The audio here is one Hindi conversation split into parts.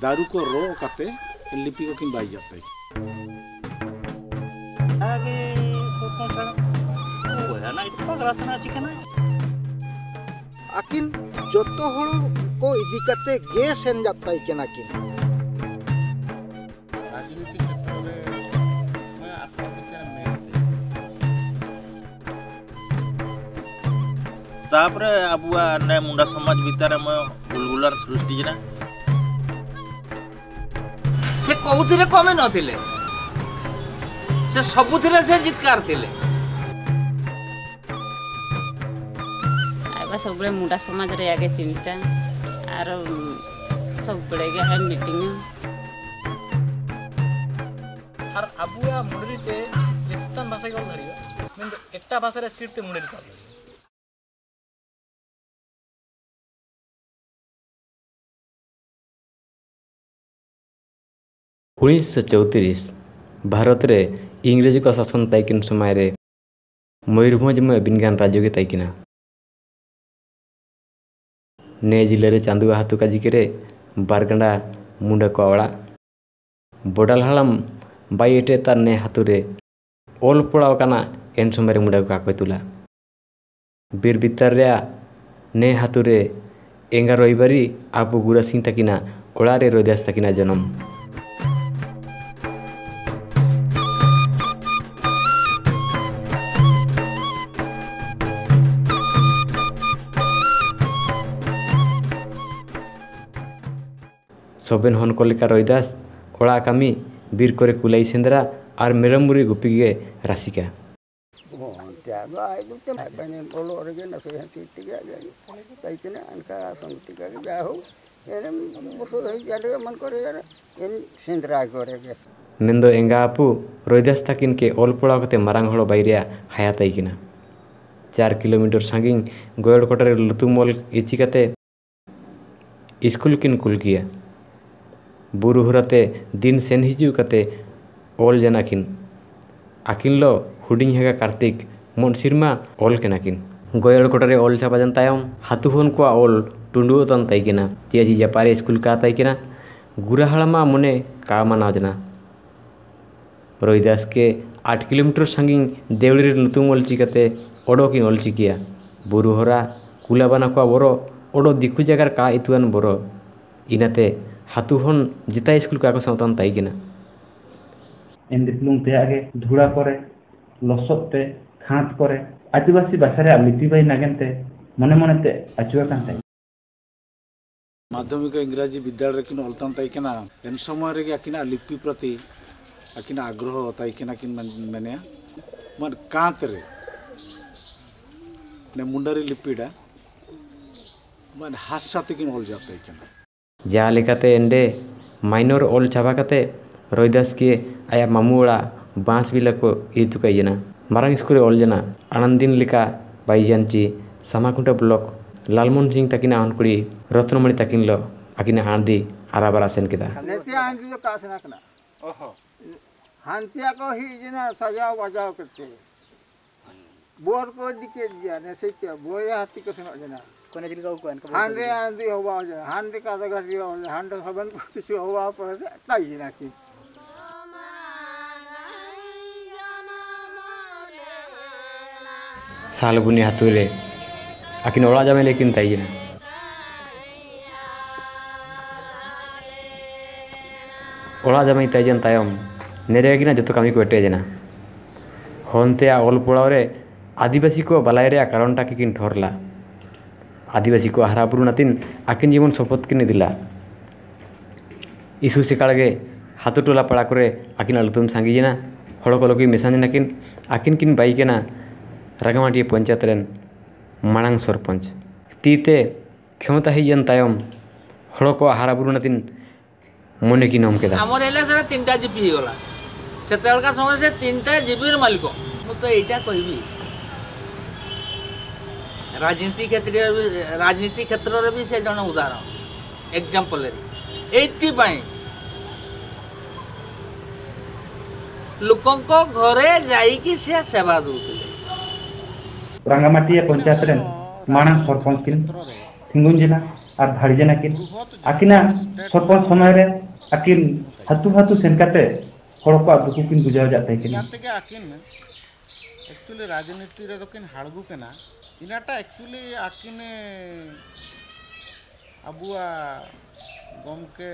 दारू को रो काते लिपि को किन बाई जाता है आगे फोटो छड़ा वो है ना इतना गलत ना चिकना आकिन जोतो हड़ो को इदी कते गे सेन जाता है केना किन राजनीति क्षेत्र में मैं आपका विचार में तापर आबुआ ने मुंडा समाज भीतर में गुलगुलार सृष्टि जना से कोउथिरे कमे नथिले से सबुथिरे से जितकार थिले आइबा सबले मुंडा समाज रे आगे चिंता आर सब बड़े के है मीटिंग और आबुआ मुंडरीते जितन भाषा गल धरियो किंतु एकटा भाषा रे स्क्रिप्ट ते मुंडरी पाले 1934 भारत रे इंग्रेज का शासन तैकिन समय रे मयूरभंज में बिनगान राज्य के तैकिना ने जिले रे चांदुआ हाथु काजिके बारगंडा मुंडा कोवड़ा बोडाल हालम बाई एटे तार ने हाथु रे ओल पड़ाव काना एन समय रे मुंडा को काकोय तुला बीर बितर रे ने हाथु रे एंगा रविवारी आपु गुरा सिंह तकिना ओड़ा रे रोदास तकिना जन्म सबेन हन को लेका रईदास ओड़ा कामी बीर करे कुलाई सेंद्रा और मेरमुरी गुपी गे राशिका मेंदो एंगा आपू रईदास ताकिन के ओल पड़ा कते मारांग हड़ो बाइरिया हाया तैकिना 4 किलोमीटर सांगिंग गोयड़ कोटरे लुतुमोल इची कते स्कूल किन कुल किया बुरु हुराते दिन सेन हिजू कते ओल जनाकिन आकिन लो हुडिंग हेगा कार्तिक मन सिरमा ओल केनाकिन गोयल कोटरे ओल छापा जन तायम हाथु होन को ओल टुंडु तन तैकिना चियाजी जापारे स्कूल का तैकिना गुरा हळमा मने का मानाव जना रोहिदास के 8 किलोमीटर संगिंग देवली नुतुम ओलची कते ओडो किन ओलची किया बुरु होरा कुलाबाना को बोरो ओडो दिखु जगार का इतुआन बोरो इनाते हाथु हन जिता स्कूल का सावतान तैकिना एन दिप्लुम ते आगे धुड़ा करे लसते खात करे आदिवासी भाषा रे लिपि बाई नागेनते मने मने ते अचुआ कांते माध्यमिक इंग्राजी विद्यालय किन अलतान तैकिना एन समय रे आकिना लिपि प्रति आकिना आग्रह तैकिना किन माने मन कांत रे ने मुंडरी लिपिडा मन हास्याते किन ओल जात तैकिना जा लेकाते एंडे माइनर ओल चाबा काते रईदास के आया मामुड़ा बांस बिला को इतुकाई जना मारांग स्कूल ओल जना आनंदिन लिका बाईजानची सामाकुंटा ब्लॉक लालमोहन सिंह तकिना अनकुड़ी रत्नमणि तकिन लो आकिना आंदी आराबारा सेन केदा नेतिया आंदी जो का सेना कना ओहो हांतिया को ही जना सजाव बजाव करते बोर को दिके दिया ने सेतिया बोया हाथी को सेना जना कोने जिल का कोन हांडे आंदी होवा हांडे का जगह दियो हांडे सबन किसी होवा पर ताई नाकी सालगुनी हाथुरे आकिन ओड़ा जामे लेकिन ताई ना ओड़ा जामे ताई जन तायम नेरे गिना जतो कामी को एटे जना होनते ओल पोड़ावरे आदिवासी को बलायरे कारणटा किन ठोरला आदिवासी को हरापुरु नातिन आकिन जीवन शपथ किन दिला इसु से कालगे हाथु टोला पड़ा करे आकिन अलुतुम सांगी जना हड़ को लोकी मेसान नाकिन आकिन किन बाई केना रागामाटी पंचायत रेन मांग सरपंच तीते क्षमता ही जन तायम हड़ को हरापुरु नातिन मने की नाम केदा हमर एला से 3टा जीपी गला सेतेल का समय से 3टा जीपी मालिक मु तो एटा कहबी राजनीति क्षेत्र रे भी से जन उदाहरण एग्जांपल एथि पई लोकों को घरे जाई कि से सेवा दूतले रांगामाटी पंचायत रे मांग सरपंच किन थिंगुन जना और भाड़ी जना किन आकिना सरपंच समय रे आकिन हातु हातु सेनकाते हड़ को दुकु किन बुझाव जाते किन जानते आकिन एक्चुअली राजनीति रे किन हाड़गु केना इनाटा एक्चुअली आकिन अबुआ गमके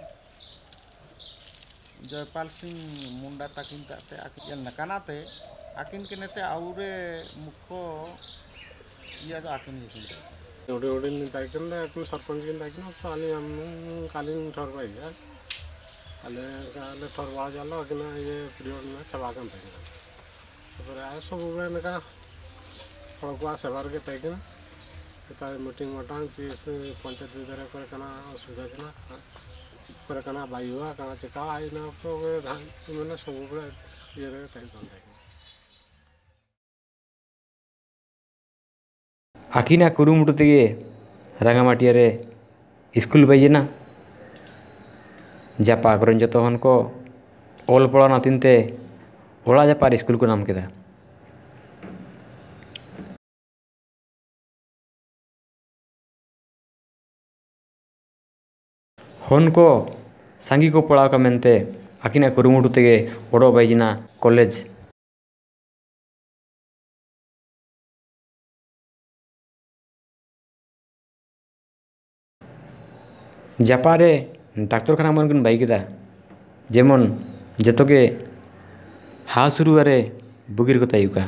जयपाल सिंह मुंडा ताकिन ताते आकिन नकानाते आकिन के नेते आउरे मुख्य या तो आकिन जिकिन ओडे ओडे नि ताकिन आकिन सरपंच किन ताकिन पाली हम कालीन ठर भाई यार अले ठर वा जालो आकिन ये पीरियड में चबा कन ताकिन पर आय सब में का फळकुआ सेवार के ताकिन ता मीटिंग मटांग चीज पंचायत विधार कर कना सुविधा देना पर कना बायुआ कना चका आई ना तो धान मैंने सब ये रे ताकिन आकिना कुरुमुटु तेगे रांगामाटिया रे स्कूल बाइजेना जापा आग्रन जो हन को ओल पड़ा नातिनते ओला जापार स्कूल को नाम केदा हन को सांगी को पढ़ाव का मेनते आकिना कुरुमुटु तेगे ओडो बाइजेना कॉलेज जापारे डाक्तरखाना मन किन बाई केदा जेमन जतोगे हासुरुआरे बुगिर को तायुका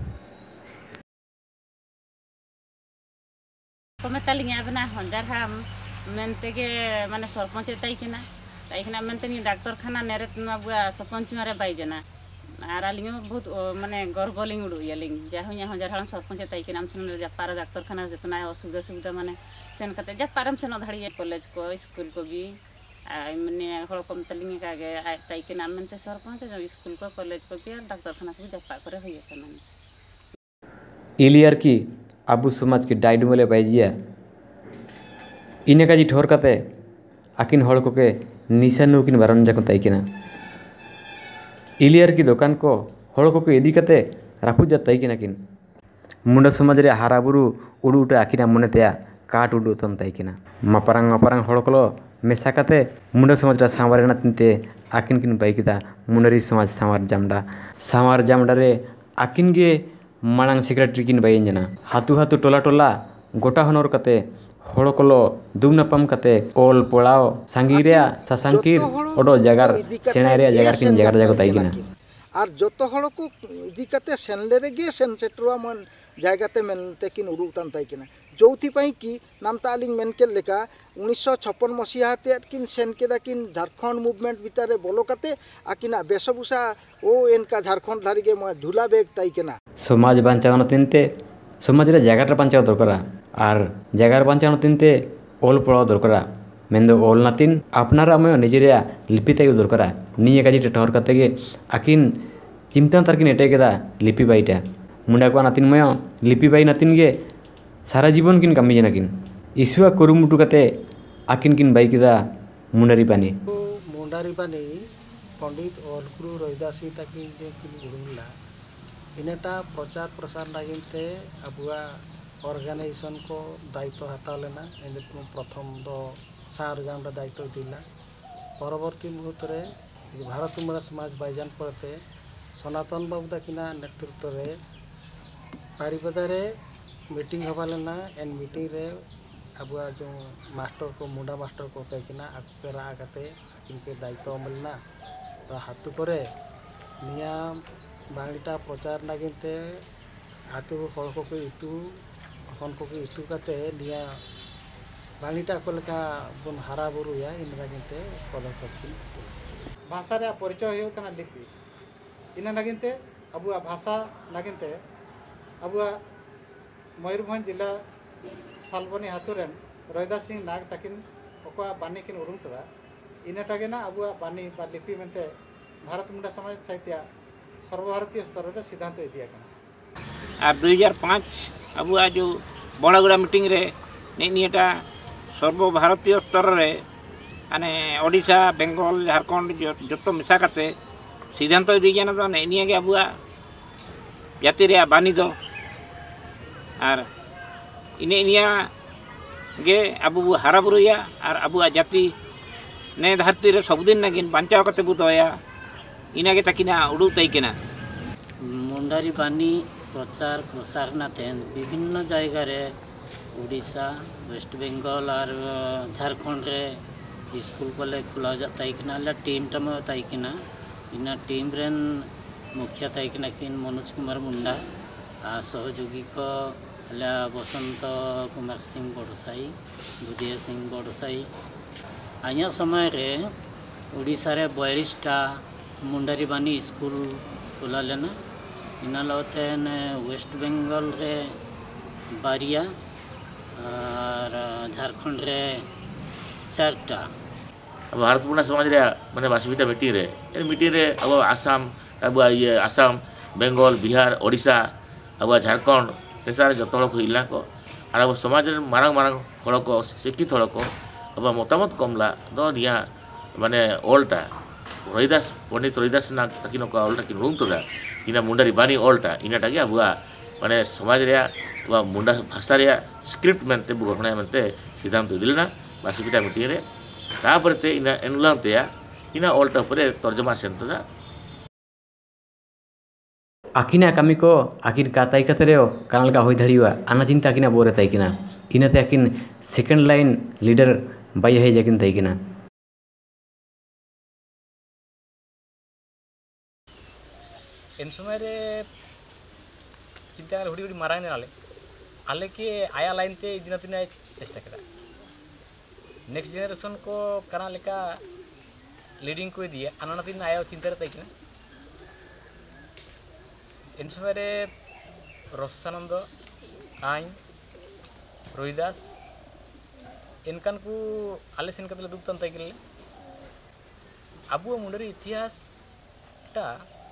को मेतालिंगा बना हंजार हम मेनतेगे माने सरपंच ताइकिना मेनते नि डाक्तरखाना नेरे बुआ सरपंच मारे बाई जना आर आलिंग बहुत माने गर्व लिंग उडु यलिंग जाहु या हंजार हम सरपंच ताइकिना हम सुन जापार डाक्तरखाना जितना असुविधा सुविधा माने सेन कते जापारम सेन धड़ी कॉलेज को स्कूल को भी मैंने हड़ को मेतालिंग का गे ताइकिना मेनते सरपंच जो स्कूल को कॉलेज को भी डाक्तरखाना को जापा करे होय कना इलियर की आबू समाज की डाइडमले बाइजिया इने काजी ठोर कते आकिन हड़ को के निशानु किन बारन जाको ताइकिना इलियर की दुकान को हड़ को इदी कते राफु जा ताइकिना किन मुंडा समाज रे हाराबुरु उडु उटा आकिना मनेतेया काट उडु तन ताइकिना मापारांग मापारांग हड़ को मेसा कते मुंडा समाज रा सामारेना तिनते आकिन किन बाइकिदा मुंडरी समाज सामार जामडा रे आकिन गे मांग सेक्रेटरी किन बाइन जना हातु हातु टोला टोला गोटा हनर कते हड़ को दुम नापाम कते ओल पड़ाओ सांगीरिया सासांकीर ओडो जगार सेनारिया जगार किन जगार जाको ताइकिना और जो हड़ को इदी कते सेनले रे सेन सेटरवा मन जायगाते मेनते किन उडुक तान ताइकिना जोथि पई की नामता आलिंग मेनके लेका 1956 मसीहा ते किन सेन केदा किन झारखंड मुवमेंट भितरे बोलो कते आकिना बेसबुसा ओ एनका झारखंड धारिगे म झूला बेग ताइकिना समाज बांचावन तिनते समाज रे जगार बांचाव दरकारा और जगार बांचावन तिनते ओल पड़ाव दरकारा मेंदो ओल नातिन अपनारा मय निजेरिया लिपि तायु दरकारा निये काजी ठहर कते गे आकिन चिंता तारकिन एटे केदा लिपि बाईटा मुंडा को नातिन मय लिपि बाई नातिन गे सारा जीवन किन कामी जना किन ईश्वा कुरुमुटु कते आकिन किन बाई केदा मुंडारी पानी पंडित ओलकुरु रैदासी ताकिन जे किन उडुंगला इनेटा प्रचार प्रसार लागिनते अबुआ ऑर्गेनाइजेशन को दायित्व हाताव लेना एने प्रथम दो सार जामडा दायित्व दिला परवर्ती मुहूर्त रे भारत मुंडा समाज बाईजान पड़ते सनातन बाबू ताकिना नेतृत्व रे पारिपदा रे मीटिंग हवा लेना एन मीटिंग रे अबुआ जो मास्टर को मुंडा मास्टर को ताकिना आके रा कते इनके दायित्व मिलना तो हाथु करे निया बांगटा प्रचार नागिनते हाथु हड़ को इतु हन को इतु कते निया बांगटा को लेका बन हारा बुरुया इन नागिनते पदक्षेप भाषा रे परिचय हो कना लिपि इन नागिनते अबुआ भाषा नागिनते अबुआ मयूरभंज जिला सालबनी हाथुरेन रैदास सिंह नाग ताकिन ओका बानी किन उरुम कदा इनाटागे ना अबुआ बानी बा लिपि मेनते भारत मुंडा समाज साहित्य सर्वभारतीय स्तर रे सिद्धांत दिया कना और 2005 अबुआ जो बड़ागुड़ा मीटिंग रे निटा सर्वभारतीय स्तर रे आने ओडिशा बेंगल झारखंड जो मिसा करते सिद्धांत दी जाना तो निया के अबुआ जाति रे बानी दो और इने निया गे अब हारा बुरुया और अब जाति ने धरती रे सबुदिन नागिन बांचाव कते बु दया इनागे तकिना उडू तैकिना मुंडारी बानी प्रचार प्रसार नातेन विभिन्न जायगा रे उड़ीसा वेस्ट बेंगल और झारखंड रे स्कूल कॉलेज खुला जाता है टीम टम तैकिना इना टीम रेन मुखिया तैकिना किन मनोज कुमार मुंडा आ सहयोगी को अला बसंत कुमार सिंह बड़साई बुधिया सिंह बड़साई आया समय रे उड़ीसा रे 42टा मुंडारी बानी स्कूल खुला लेना इना लौते वेस्ट बेंगल रे बारिया और झारखंड रे 4टा अब भारत पूर्ण समाज रे माने वासविता मीटिंग रे अब आसाम अब ये आसाम बेंगल बिहार ओडिशा अब झारखंड ऐसा जत हड़क इलाको और अब समाज मारंग मारंग हड़क शिक्षित हड़क अब मतामत कमला तो निया माने ओल्टा रहीदास पंडित रहीदास नाग तकिन ओल्टा कि रूंगतोदा इना मुंडारी बानी ओल्टा इनाटा कि अब माने समाज रे मुंडा भाषा रे स्क्रिप्ट मेनते बुगणा मेनते सिद्धांत दिलना वासविता मीटिंग रे तापरते इना एनुलांते इना ओल्टा परे तर्जमा सेंतदा आकिना कमी को आकिन का ताई कतरेओ कानल का होई धड़ीवा आना चिंता आकिना बोरे ताइकिना इनाते आकिन सेकंड लाइन लीडर बाई है जकिन ताइकिना इन समय रे चिंता हुडी हुडी मारांग नाले आले के आया लाइन ते दिन दिन चेष्टा करा नेक्स्ट जनरेशन को कना लेका लीडिंग को दिए आना दिन आया चिंता रे ताइकिना इन समय रे रसानंद आइन रोहिदास इनकान को आले सेन कतले दुक्तन ताइकिले आबु मुंडरी इतिहास टा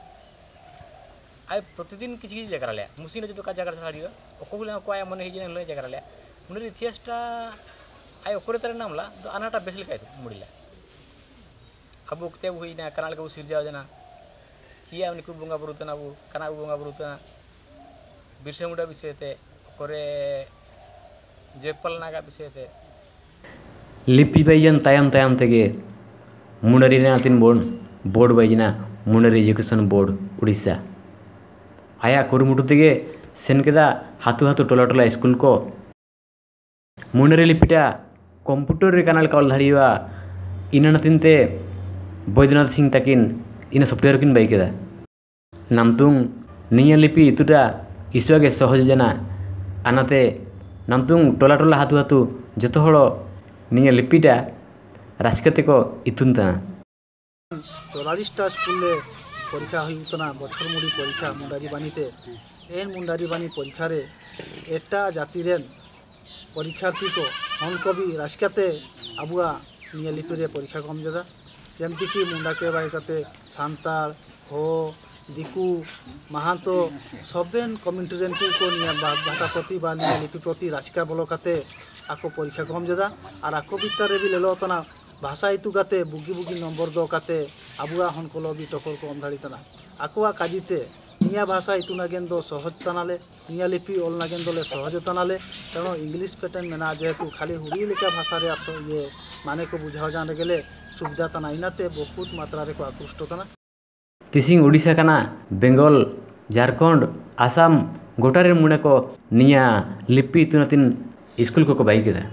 आय प्रतिदिन किछि जगह ले मुसीन जो का जगह छाड़ियो ओकोले को आय मने हिजन ले जगह ले मुंडरी इतिहास टा आय ओकरे तर नामला तो अनाटा बेसले काय मुडिला अब ओकते हुइना कनाल को सिरजा जना चिया उनको बोंगा बुरुतना अब कना बोंगा बुरुतना बिरसा मुंडा विषय ते करे जयपाल नागा विषय ते लिपि बाइजन तायम तायम तेगे मुंडरी नातिन बोर्ड बाइजना मुंडरी एजुकेशन बोर्ड उड़ीसा आया कुरुमुटु तेगे सेन केदा हाथु हाथु टोला टोला स्कूल को मुंडरी लिपिटा कंप्यूटर रे कनाल काल धड़िवा इना नतिनते बैद्यनाथ सिंह तकिन इन सॉफ्टवेयर किन बाई केदा नामतुंग निया लिपि इतुटा ईश्वागे सहज जना आनाते नामतुंग टोला टोला हाथु हाथु जतो हड़ो निया लिपिटा राजकते को इतुनता 44टा स्कूल परीक्षा होना बछर मुड़ी परीक्षा मुंडारी बानीते एन मुंडारी बानी परीक्षा रे एटा जाति रेन परीक्षार्थी को हन कवि राजकते आबुआ निया लिपि रे परीक्षा कम जदा जमती कि मुंडा के बाई कते सांताल हो दिकू महातो सबेन कम्युनिटी रेन को निया भाषा प्रति बा निया लिपि प्रति राजका बोलो कते आको परीक्षा कम जदा और आको भीतर रे भी लेलो तना भाषा इतु गाते बुगी बुगी नंबर दो काते आबुआ हन कोलो भी टकर को अंधाड़ी तना आकोआ काजिते निया भाषा इतु नागेन दो सहज तनाले निया लिपि ओल नागेन दोले सहज तनाले तेणु इंग्लिश पैटर्न मेना जेहेतु खाली हुड़ी लेका भाषा रे आसो ये माने को बुझाव जान गेले सुविधा तना इनाते बहुत मात्रा रे को आकृष्ट तना तिसिंग उड़ीसा कना बेंगल झारखंड आसाम गोटारे मुने को निया लिपि इतु नतिन स्कूल को बाई केदा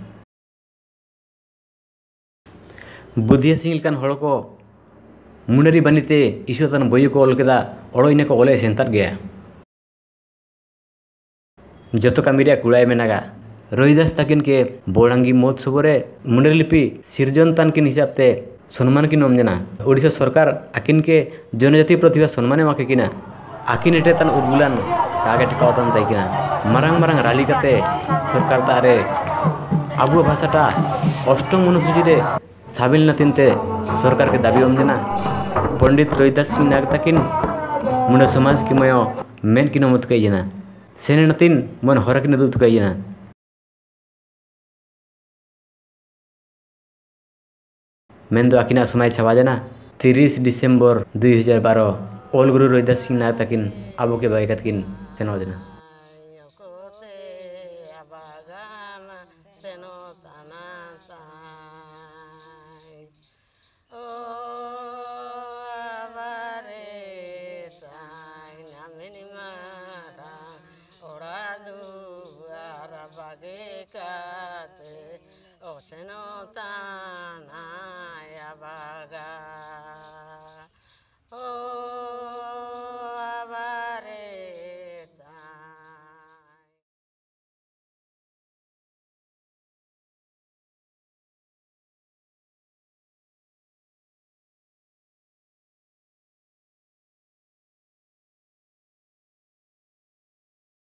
बुधिया सिंह लकान हड़ को मुंडरी बानीते ईश्वतन बई को ऑल केदा ओड़ो इने को ओले सेंतर गया जतो कामिरिया कुड़ाय मेनागा रोहिदास ताकिन के बोड़ांगी महोत्सव रे मुंडरी लिपि सिरजन तान किन हिसाब ते सम्मान की नम जना ओडिशा सरकार आकिन के जनजाति प्रतिभा सम्मान माके किना आकिन एटे तन उर्गुलान कागे टिकावतन ताई किना मारंग मारंग राली कते सरकार तारे आबु भाषाटा अष्टम अनुसूची रे साबिल नतिनते सरकार के दाबी देना पंडित रोहिदास सिंह नाग तकिन मुंडा समाज की मयो मेन की नमत कई जना सेने नतिन मन हरक ने दूत कई जना मेन दो आकिना समय छवा जना 30 डिसेम्बर 2012 ओल गुरु रोहिदास सिंह नाग तकिन आबो के बाइकत किन तेनो जना।